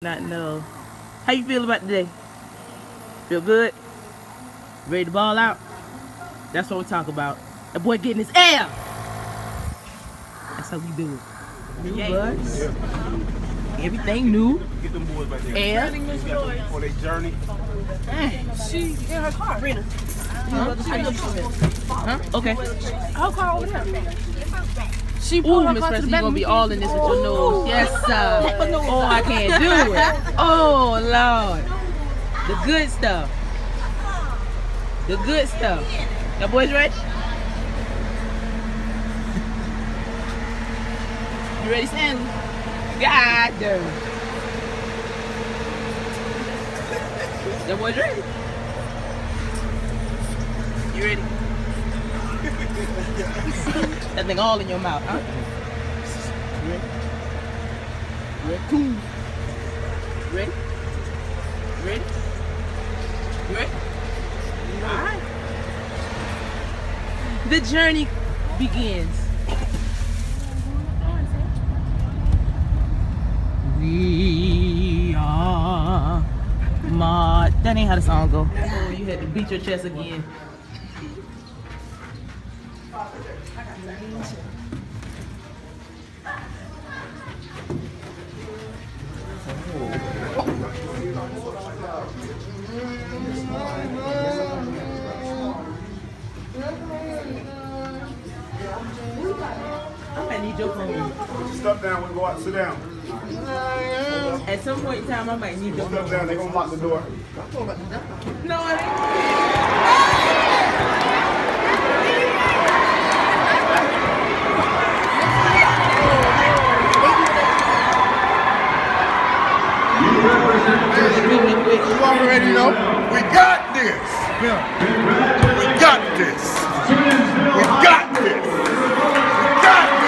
Not know. How you feel about today? Feel good? Ready to ball out? That's what we talk about. That boy getting his air. That's how we do it. New buds. Everything new. Get them boys right there. Air. For their journey. She in her car. Rena. Huh? Okay. Her car over there. She Ooh, pulled her Miss car to Presley, the you back gonna of be the all in this with your nose. Yes, sir. Oh, I can't do it. Oh, Lord. The good stuff. The good stuff. Y'all boys ready? You ready, Stanley? God damn. Y'all boys ready? You ready? That thing all in your mouth, huh? Ready? Ready? Ready? Ready? Ready? Alright. The journey begins. We are that ain't how the song go. Oh, you had to beat your chest again. I might need your phone. Put your stuff down, we'll go out and sit down. At some point in time, I might need your Stuff phone. down, they're gonna lock the door. No, it ain't. You already know, we got this. We got this. We got this. We got this. We got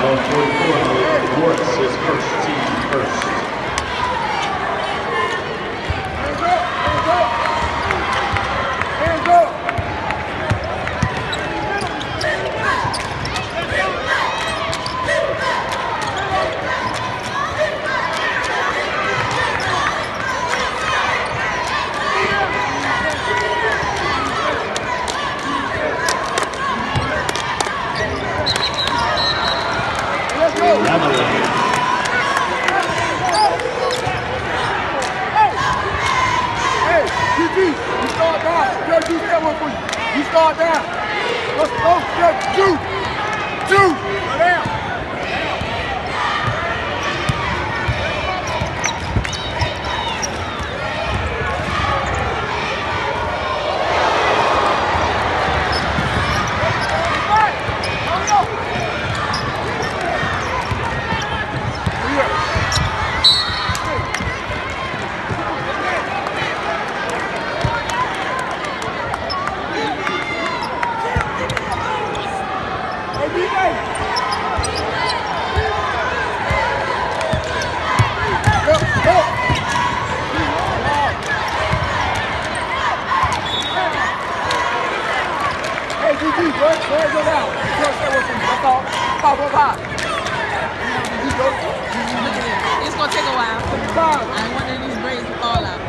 Foul 44, Florence is first, team first. Hands up! You start down. Let's go. Two. Go down. It's gonna take a while. I want these braids to fall out.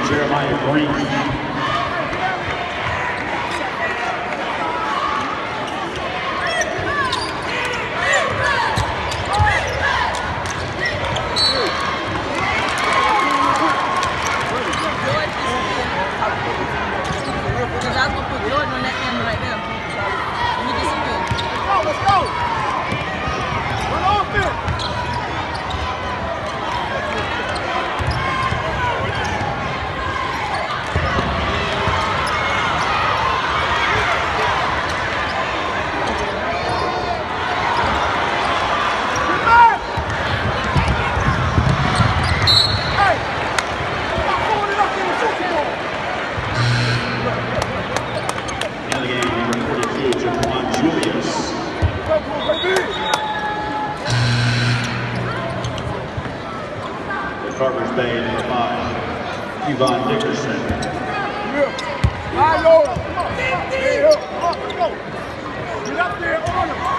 Jeremiah Green. Because I was going to put Jordan on that camera right there. He disappeared. Let's go! Run offense! Carvers Bay, number 5, Yvonne Dickerson. High low. Let's go. Get up there on him.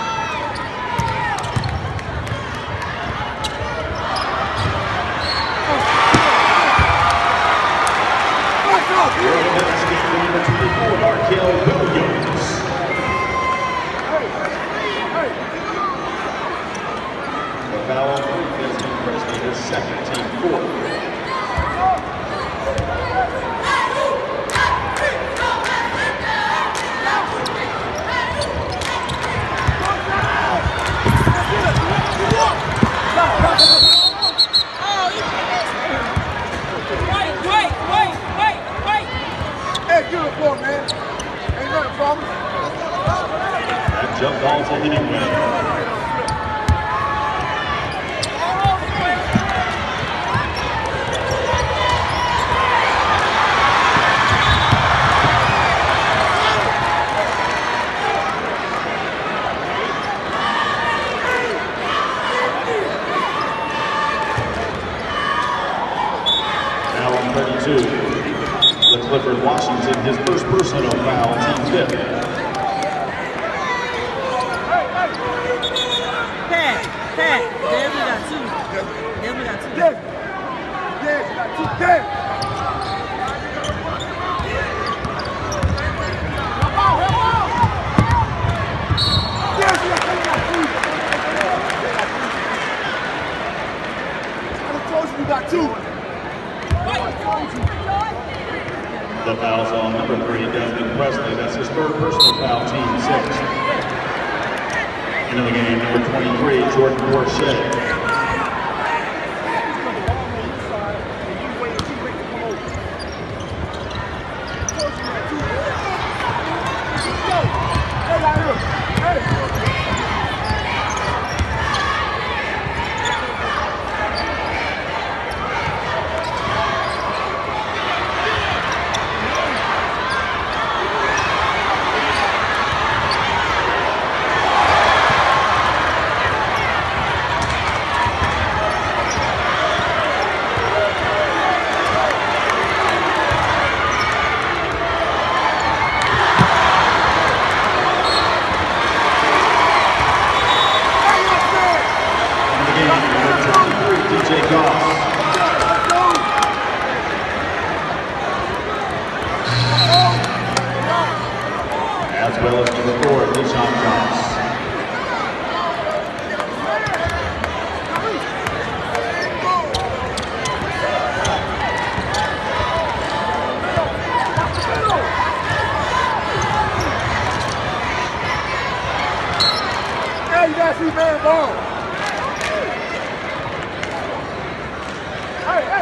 World Men's Game number 24, Markel Williams. The foul on Desmond Presley, his second, team 4. That jump ball to Hemingway. Now on 32. Clifford Washington, his first personal foul, team 5th. Pat. There we got 2. There we got 2. Yes, we got 2. Yes. You got 2. The foul's on number 3, Desmond Presley. That's his third personal foul, team 6. Into the game, number 23, Jordan Borchet. As well as number 4, Deshaun Goss. Hey, you gotta see man ball. Hey.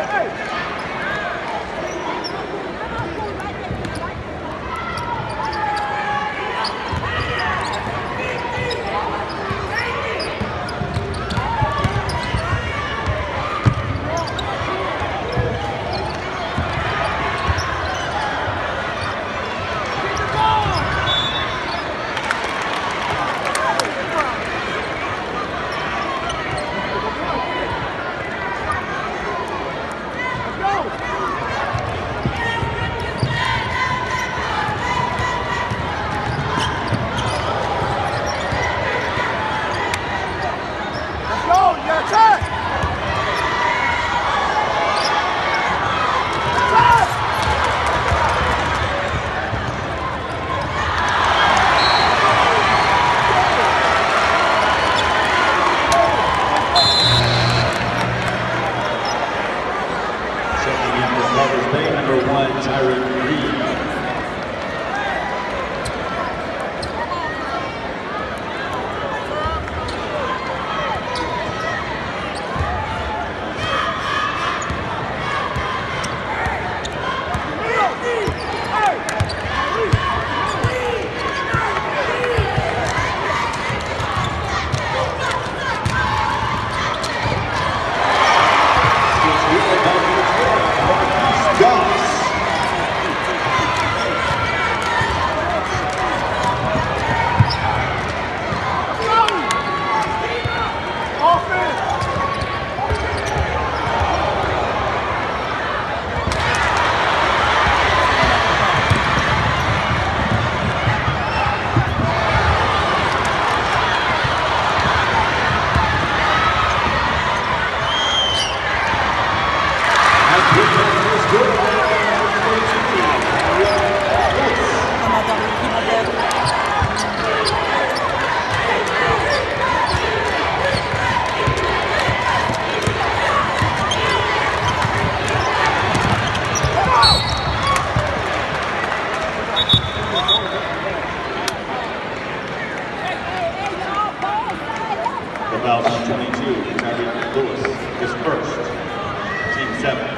foul, 22, Tyreek Lewis, his first, team 7.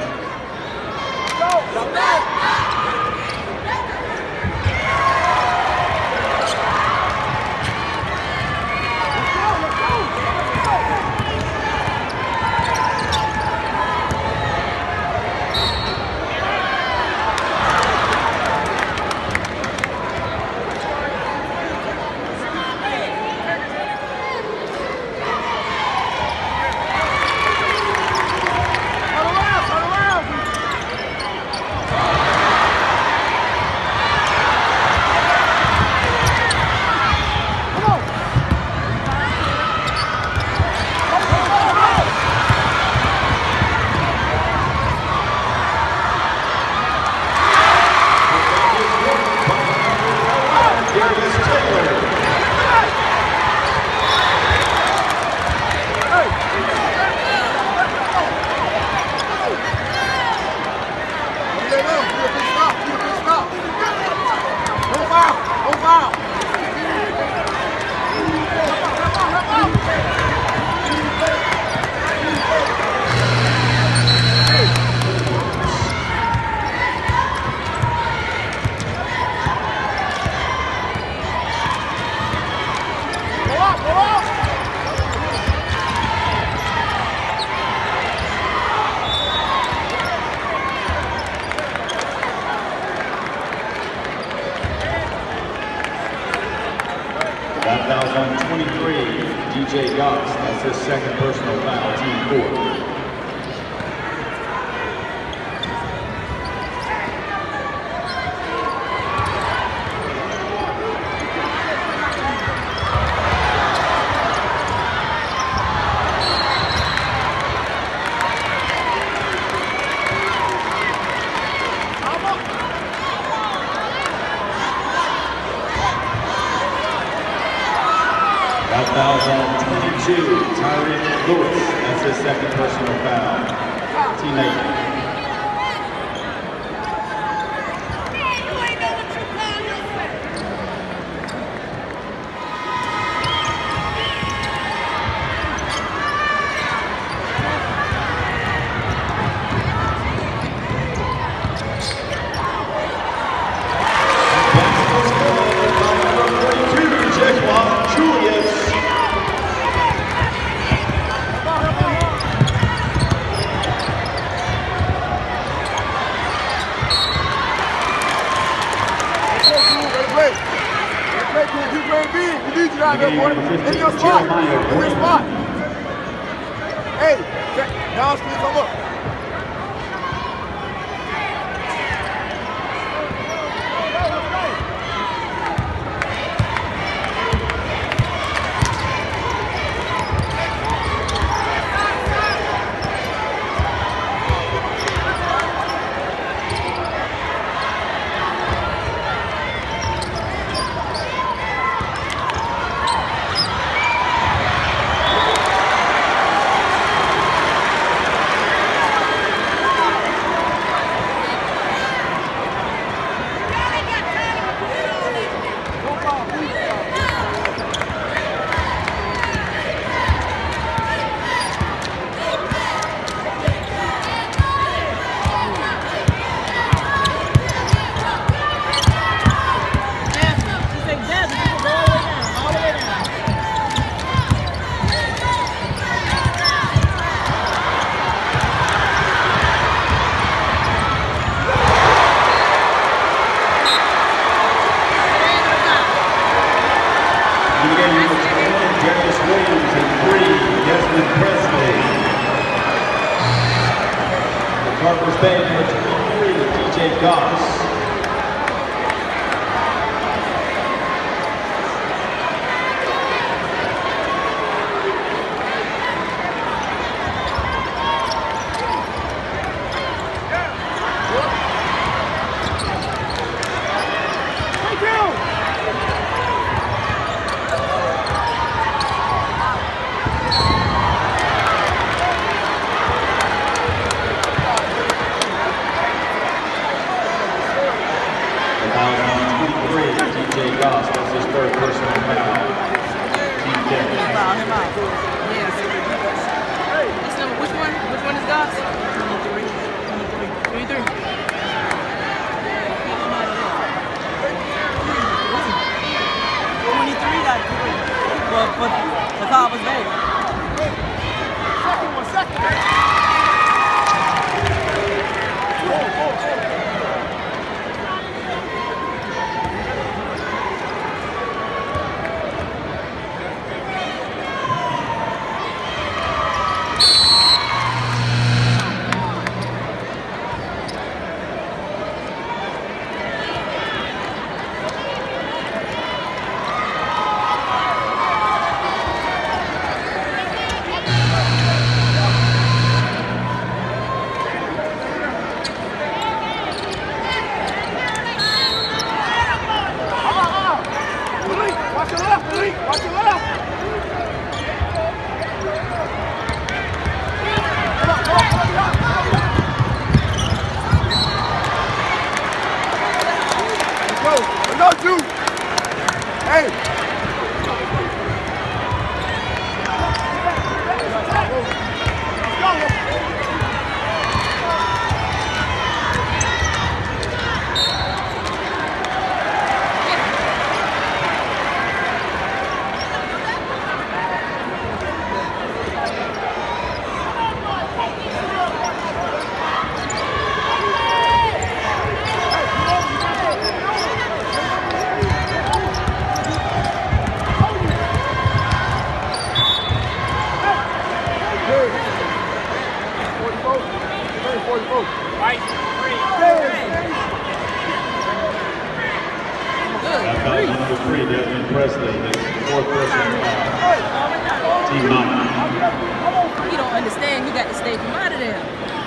That foul's on 23, DJ Goss. That's his second personal foul, team 4. That foul's on 22, Tyreek Lewis. That's his second personal foul. Team 8. In your spot. In your spot. Hey, down speed, come up. Carvers band number 23, DJ Goss. Foul number 3, Desmond Presley, his fourth personal foul. Team 9. You don't understand. You got to stay from out of there.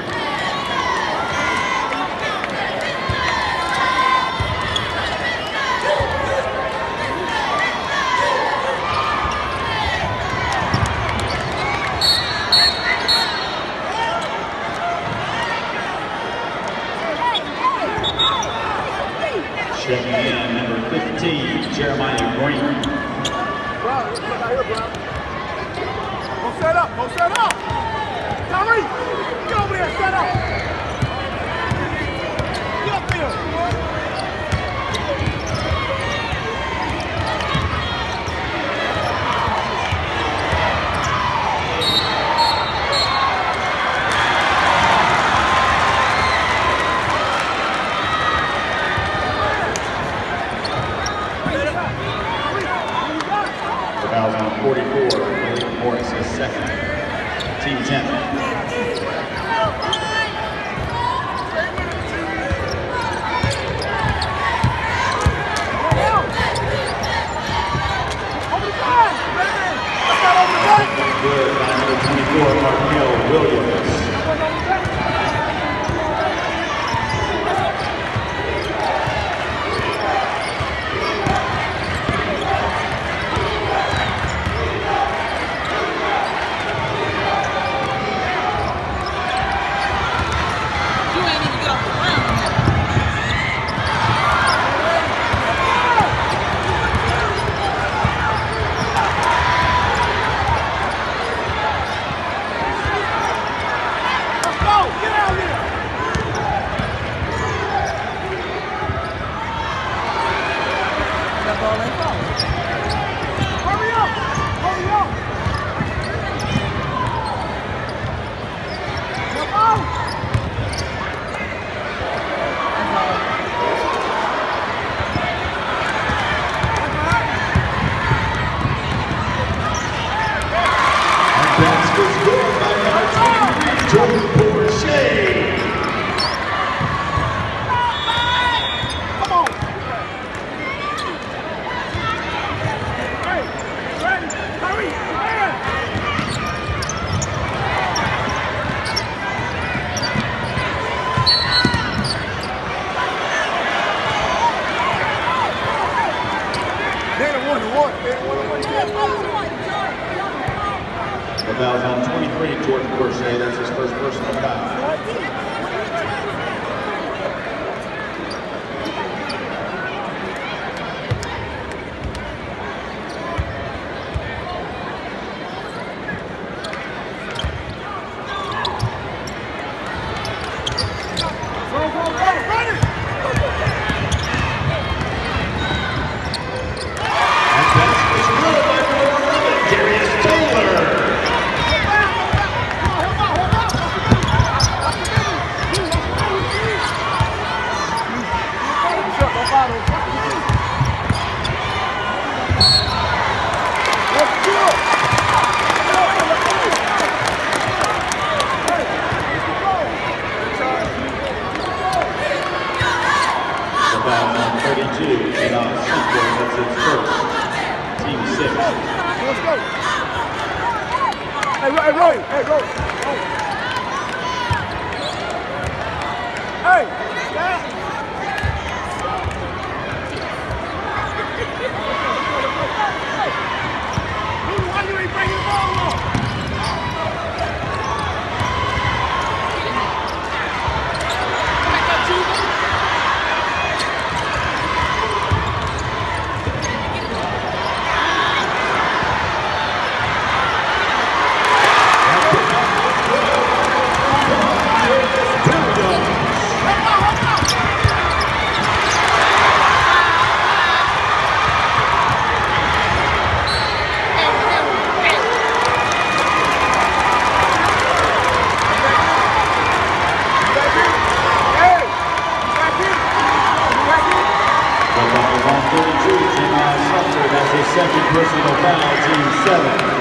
Checking in, number 15, Jeremiah Green. Go set up, go set up! Tyree, get over there, set up! Get up there! Fouls on 44, William Morris is second. Team 10. Good by number 24, Markel Williams. The foul's on 23, Jordan Crochet. That's his first personal foul. Second personal foul, team 7.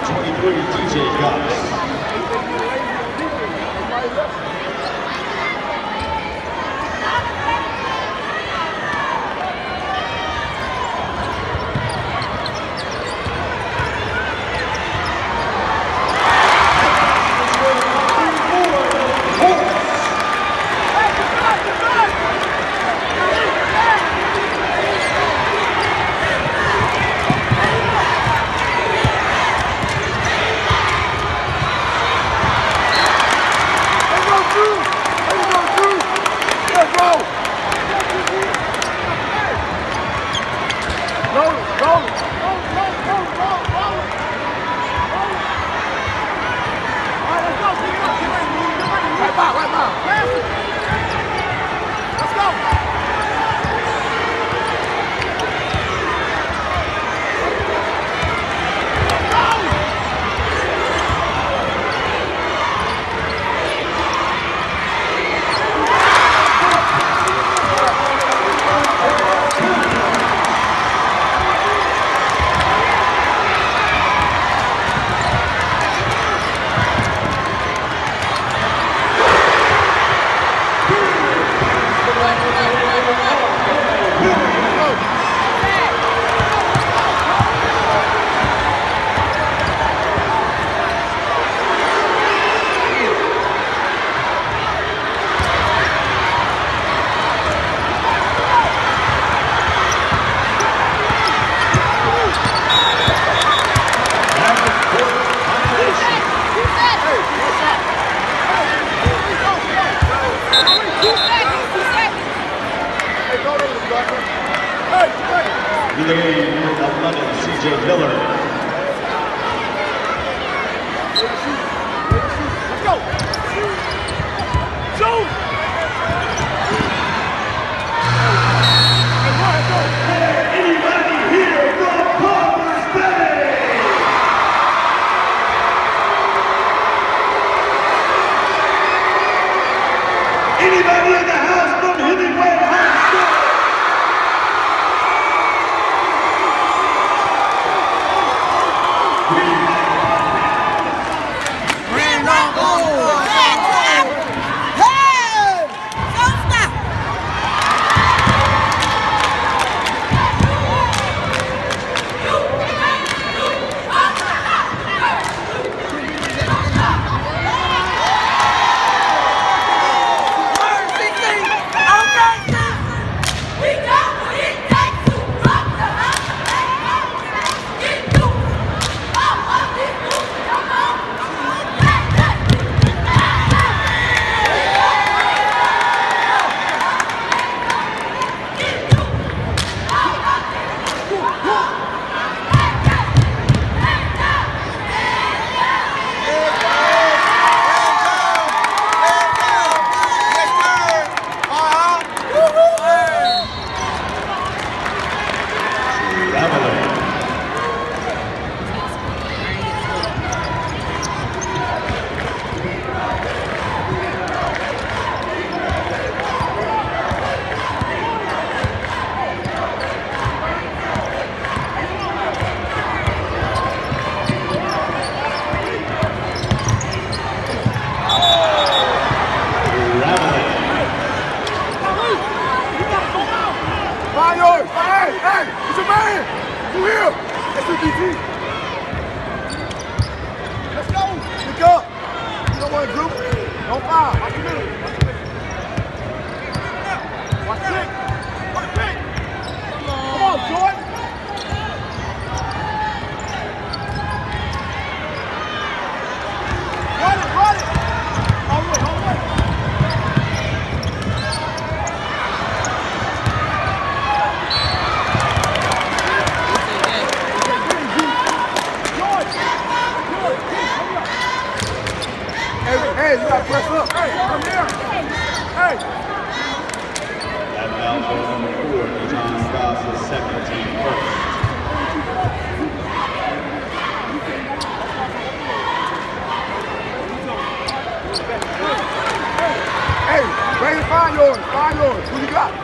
23, DJ Gus. Anybody in the house from Hemingway High School? Hey, you gotta press up. Hey, come here. Hey. That now goes number 4, John Goss's second team first. Hey, ready to find yours. Find yours. Who you got?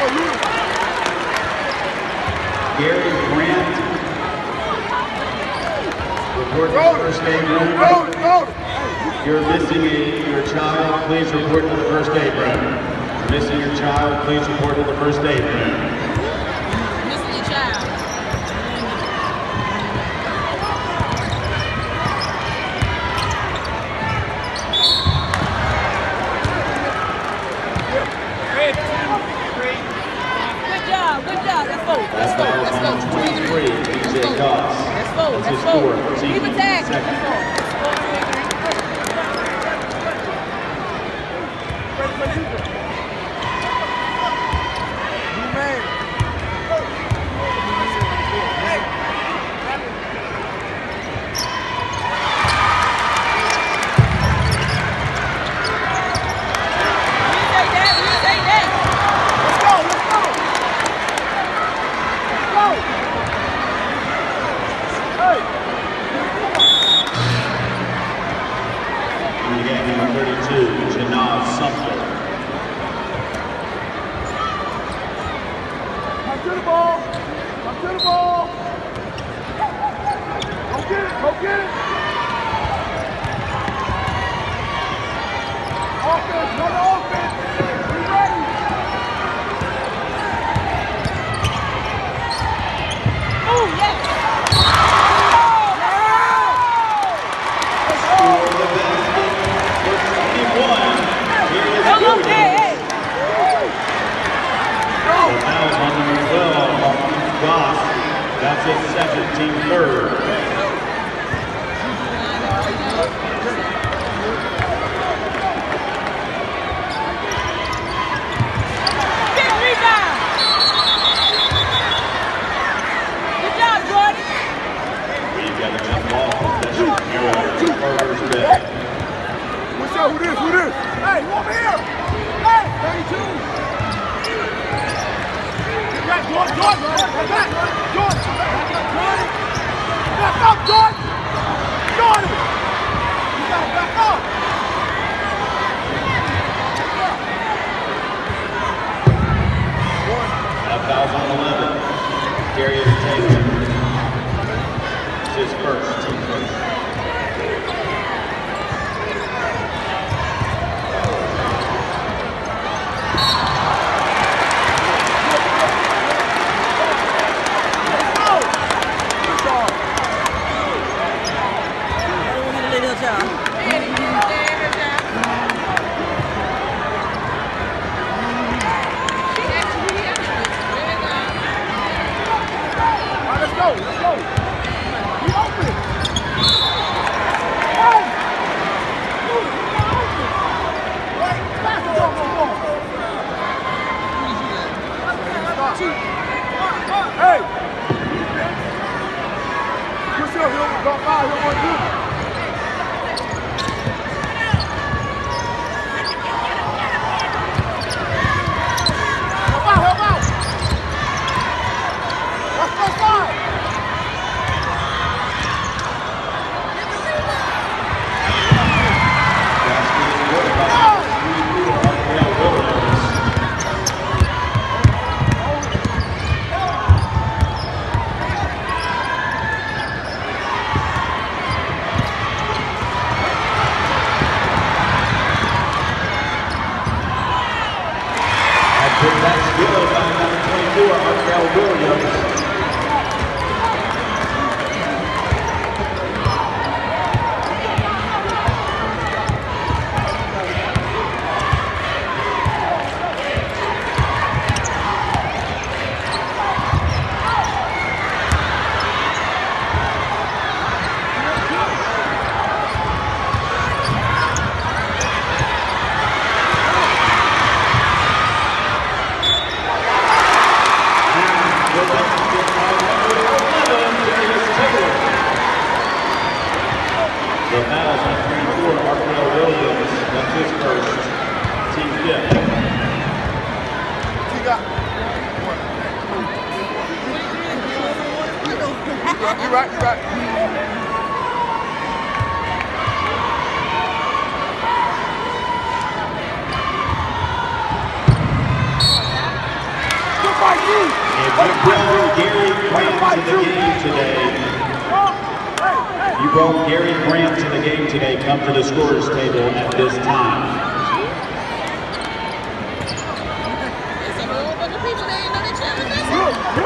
Gary Grant. Report to the first aid room. You're missing your child, please report to the first aid room. Missing your child, please report to the first aid room. Missing your child. Good job. Let's go. 23, DJ Goss. Let's go. Keep attacking. Let's go. That's his second, team third. Big rebound. Good job, Jordan. We've got a jump ball possession here on Carvers bench. What's up? Who this? Hey, you over here? Hey, 32. Jordan. Back up, Jordan. You gotta back up. Fouls on 11. Darius Taylor. It's his first, team first. You're right. You brought Gary Grant to the game today. You brought Gary Grant to the game today. Come to the scorer's table at this time. There's a whole bunch of people that ain't know that you was this.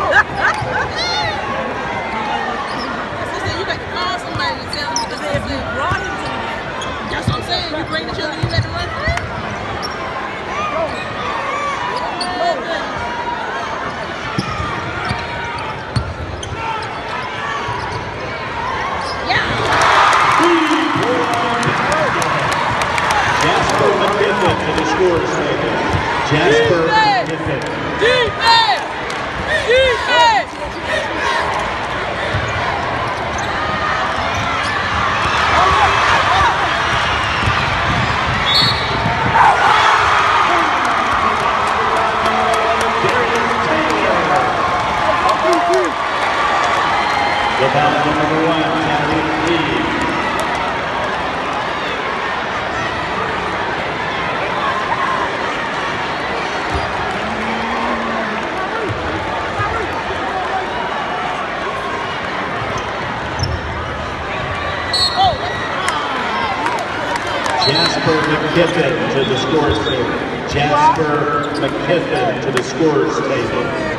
You got to call somebody to tell them because if you brought him to the game. That's what I'm saying. You bring the children, you let them run free. To the scorer's table. Jasper McKiffin. Defense! Defense! Without number 1, Tariq Lee. Jasper McKiffin to the scorer's table. Jasper McKiffin to the scorer's table.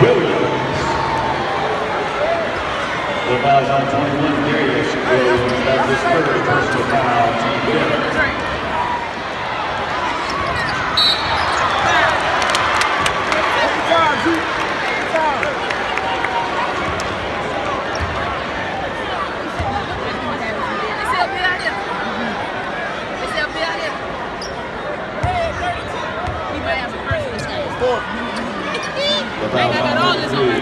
Williams. The foul's on 21, Darius Williams. That's his third personal foul. Team Denver. I got all this on.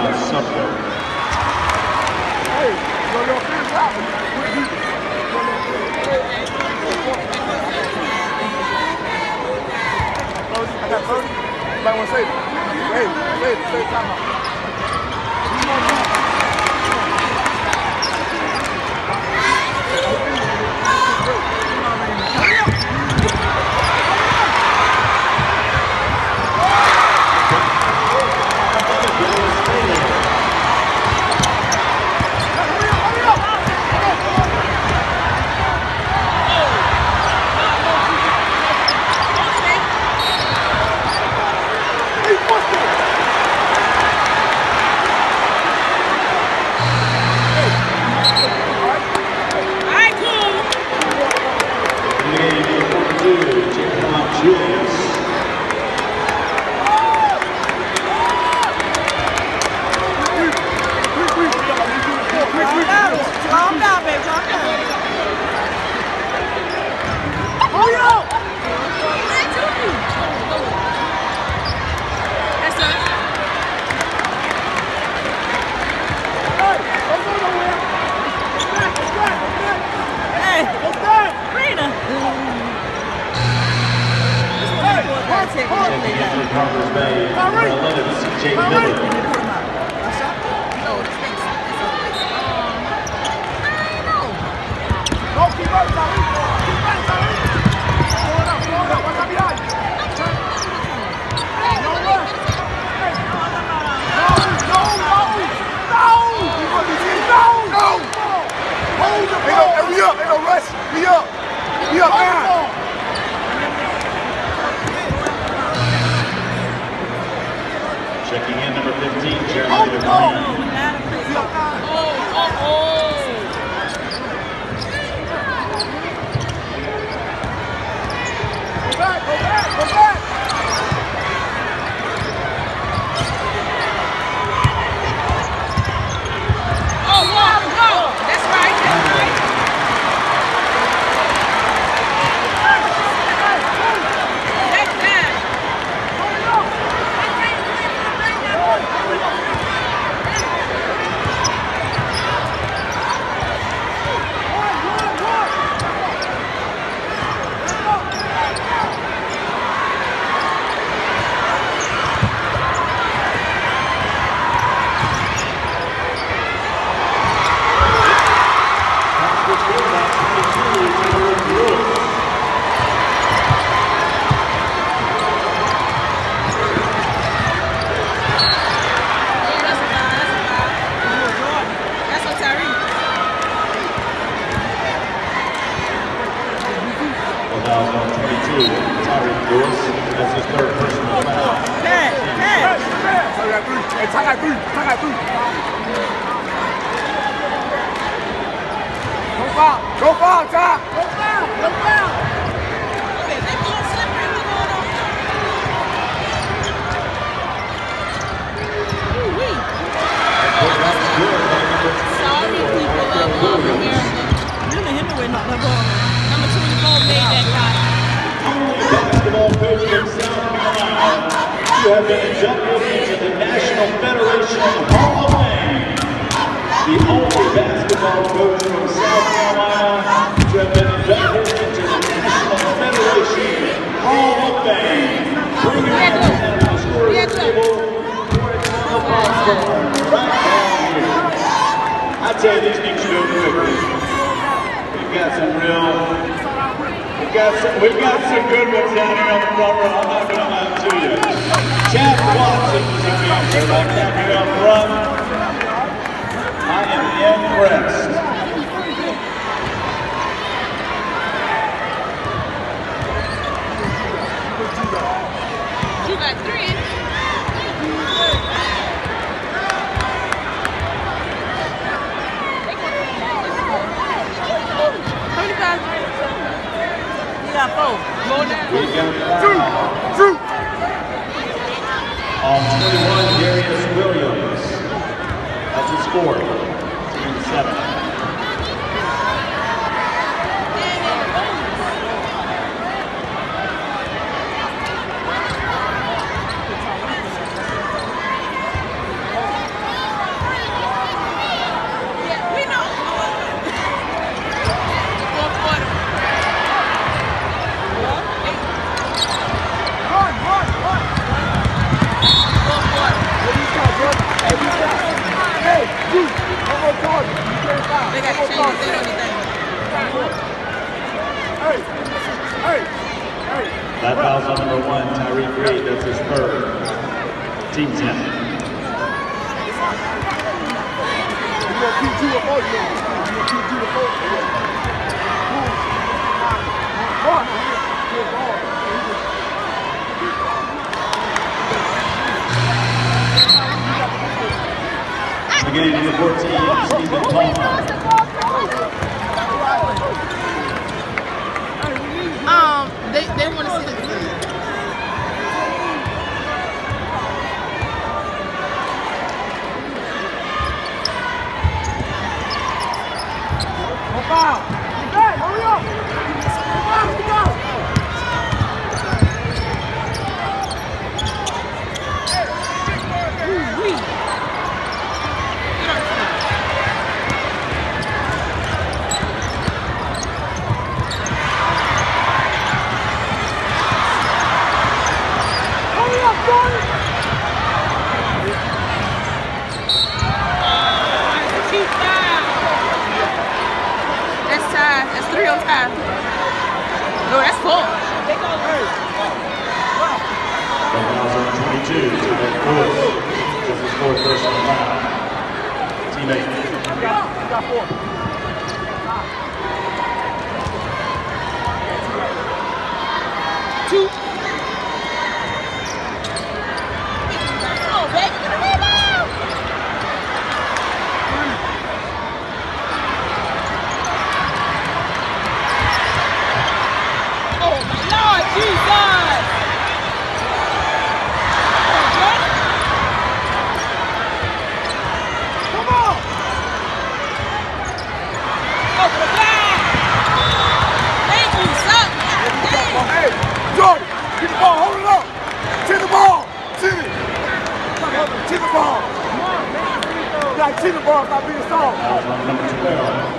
I got 30. You might want to save it. Hey, save time out. Carvers Bay, number 11, CJ Miller. Checking in, number 15, Jeremy DeVine. Go back! Oh, wow, that's right, that's right. That's his third personal foul. Go foul, Ty! Go foul! Okay, they going slippery. What's going on? Ooh-wee. Sorry, people of America. Really, Hemingway knocked that ball. Number 24 made that shot. Basketball coach from South Carolina, you have been inducted into the National Federation Hall of Fame. The only basketball coach from South Carolina to have been inducted into the National Federation Hall of Fame. Bring your hands down to the scorer's table for a title popcorn right down here. I tell you, these things should go quickly. We've got some real... We've got some good ones down here on the front row. I'm not going to lie to you. Chad Watson is a man right down here up front. I am impressed. You got 3. We've got foul on 21, Darius Williams. That's the score. Team 7. They got to change the anything. That foul's on number 1, Tyreek Reed. That's his third. Team 10. Beginning number 14, Stephen Palmer. They want to see the video. Foul! Hey, hurry up! Come on! That's 3 on time. No, that's 4. Number 22, Tyreek Lewis. Just his fourth personal foul. Teammate. Got 4. See the ball, stop being soft. Number 12.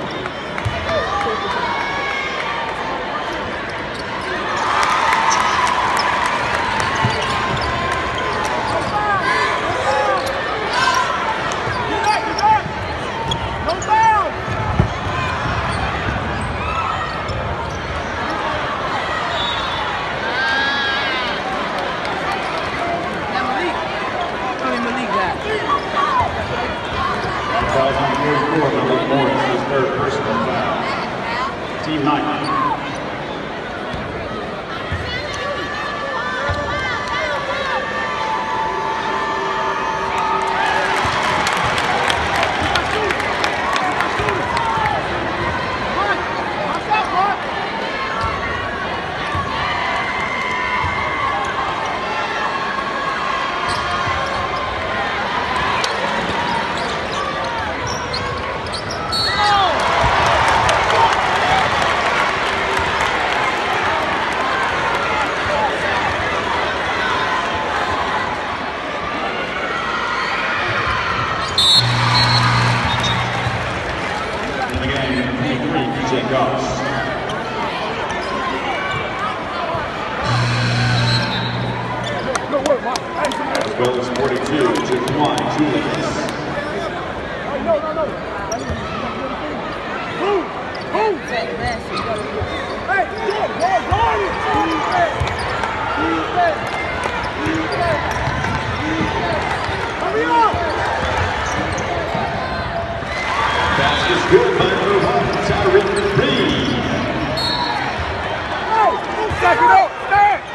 Team 9. As well as 42, Jaquan Julius. No. Move! Hey, hurry up! Pass is good by number 1, Tyreek Reed. Hey, check it out! Stand!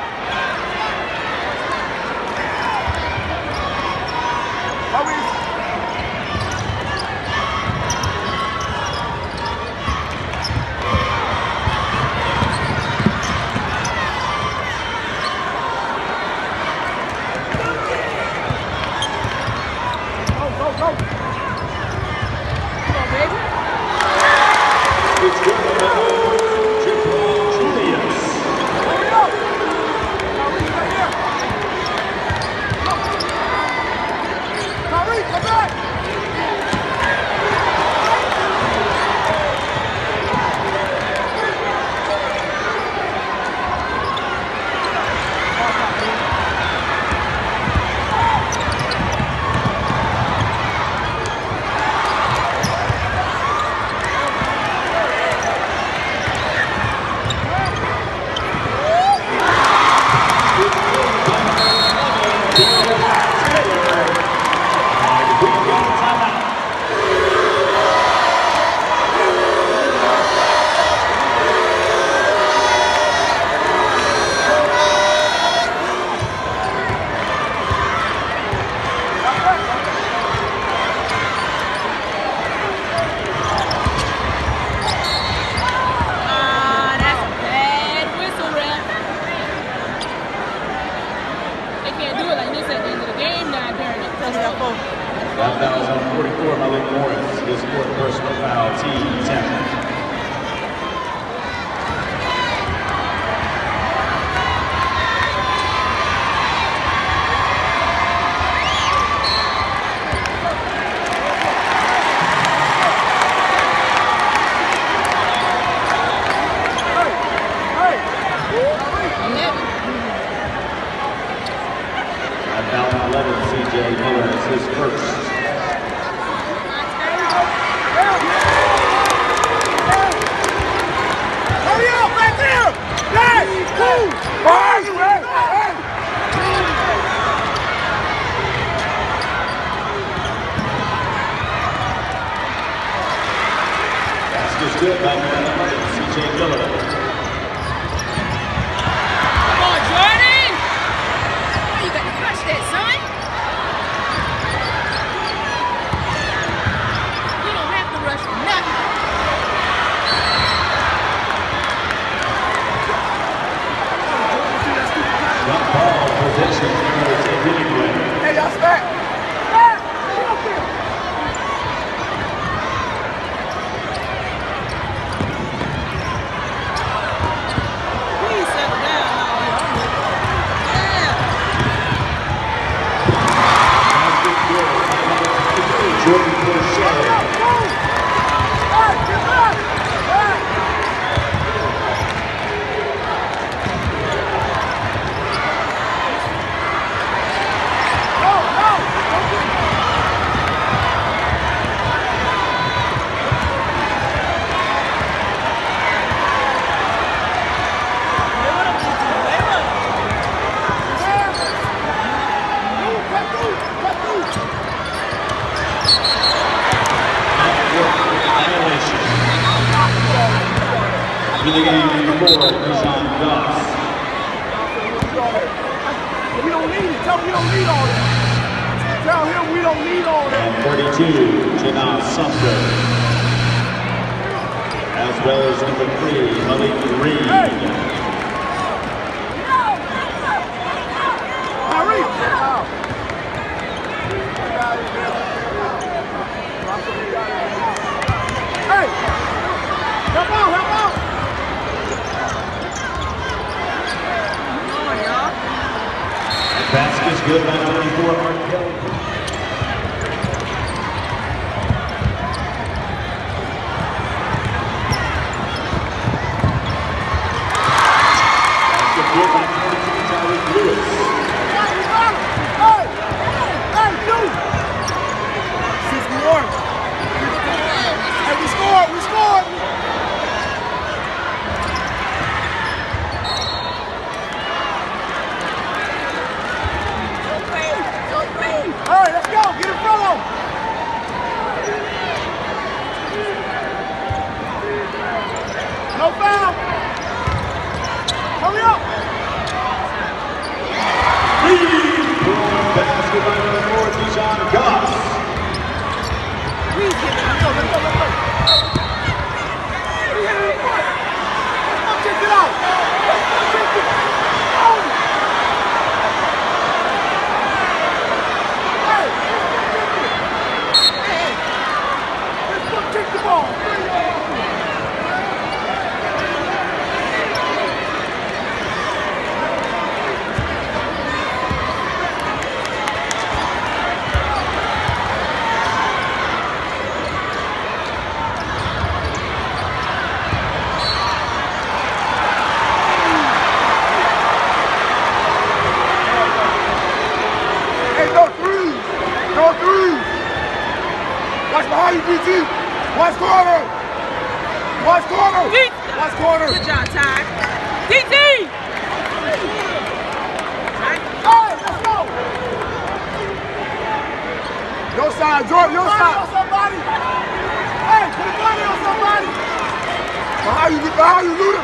It's good by Julius. Come back! That foul is on 44, Malik Morris. His fourth personal foul, team 10. Foul 11, CJ Miller is his first. Hurry up, right there! Hey! Move! Basket's good by CJ Miller. Come on, Jordan! You got to crush that, son. You don't have to rush for nothing. Got ball possession to Hemingway. Hey, y'all back! Please settle down. Yeah. Basket's good. Jordan Crochet. In the game, number 4, Deshaun Goss. We don't need it. Tell him we don't need all that. Tell him we don't need all that. And 32, Janah Sumter. As well as number 3, Malik Reed. Hurry! Hey! Help out! Help out! Basket's good by 24, Mark Kelly. Basket good by 22, Tyreek Lewis. Hey! Hey, dude! 61. Hey, we scored! We scored! Hey! PT. Watch corner. Watch corner. Watch corner. Good job, Ty. DT! Hey, let's go. Your side, Jordan, your side. On somebody. Hey, put the money on somebody. Behind you, Luda.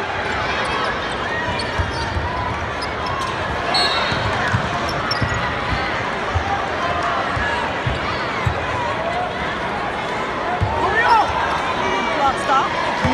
Stop.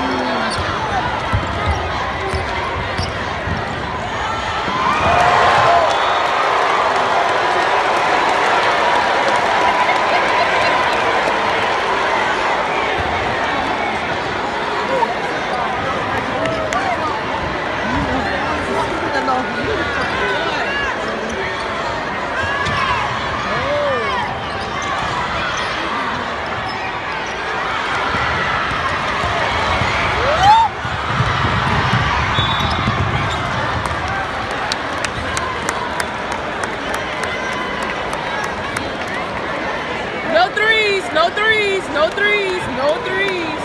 No threes, no threes, no threes.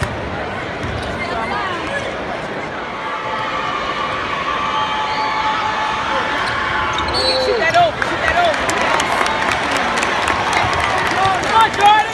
Shoot that over, shoot that over. Come on, Jordan.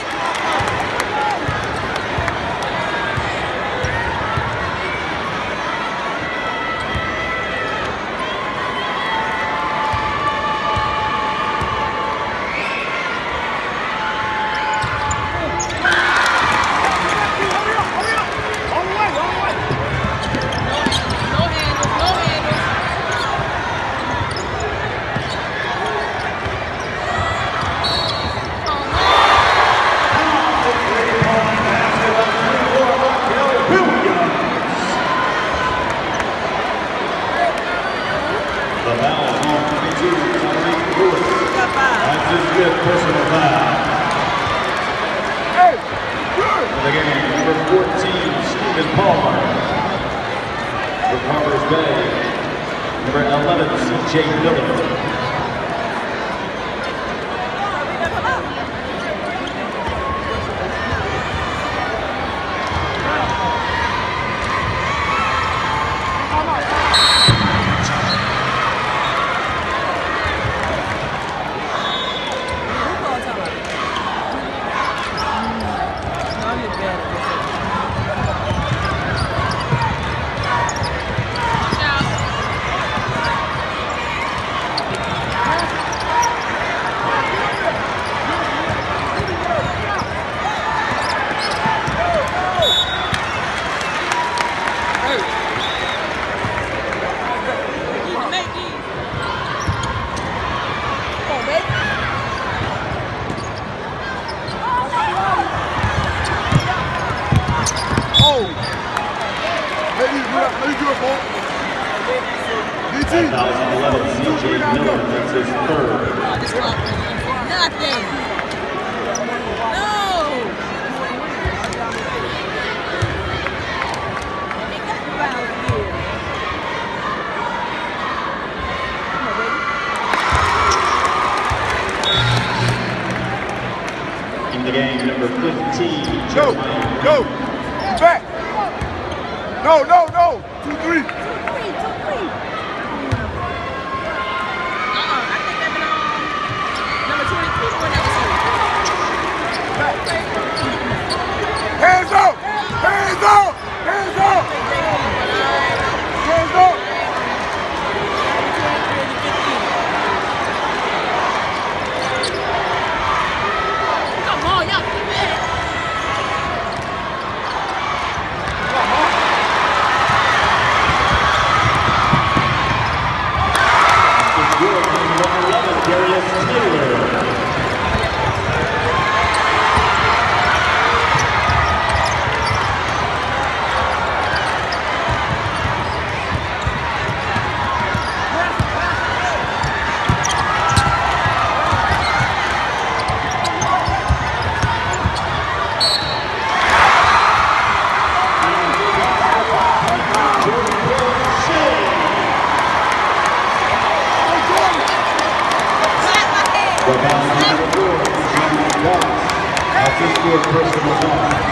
Personal foul. Hey, For the game, number 14, Stephen Palmer. For Carvers Bay, number 11, CJ Miller. DT. 2011 CJ Miller, that's his third. Nothing. No. In the game, number 15. Go. Back. No. 2-3. I think they've been number 23 for that Hands up! Hands up! Hands up! Hands up! Come on, y'all. Just for a personal time.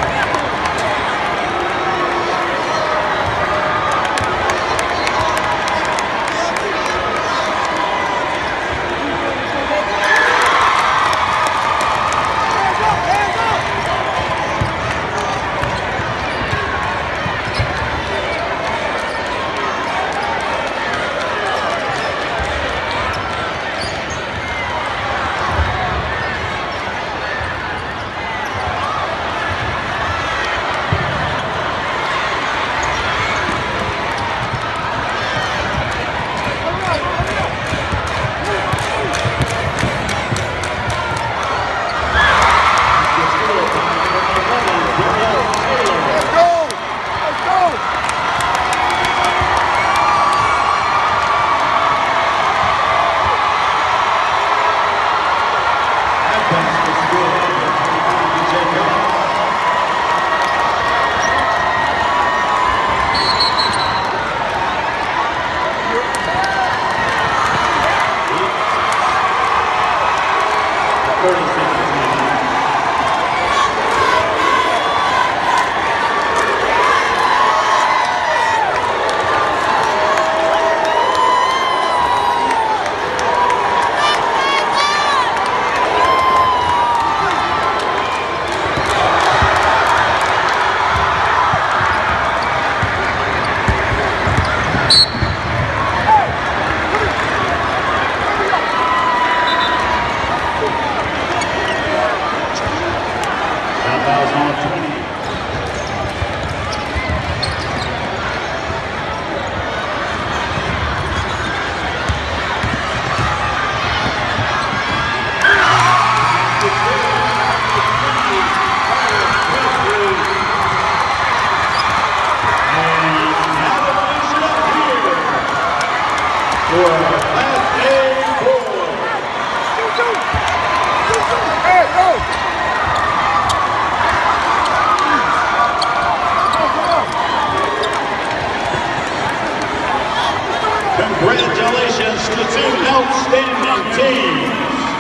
Congratulations to the two outstanding teams.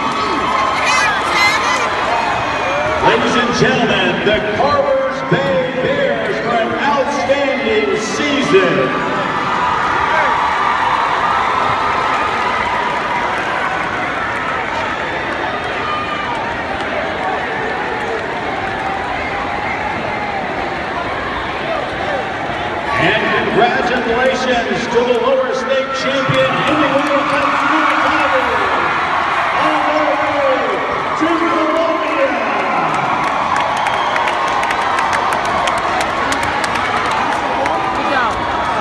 Ladies and gentlemen, the Carvers Bay Bears for an outstanding season. And congratulations to the lower state champion, Hemingway Carvers, on their way to Columbia. Good job.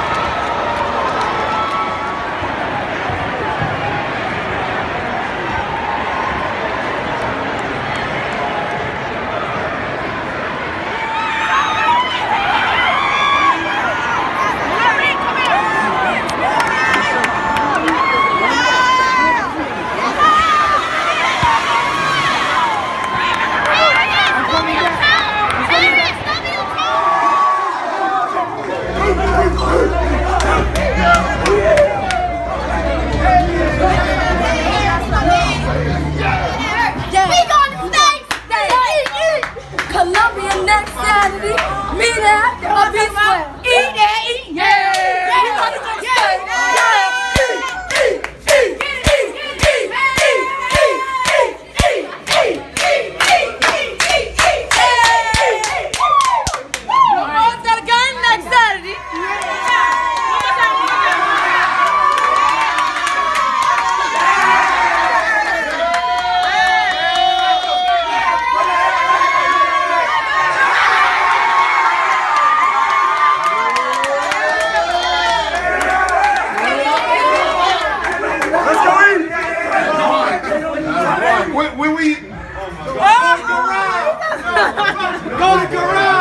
Columbia next Saturday. Meet after a big square. Eat there, eat. Yeah. When we go to Carvers.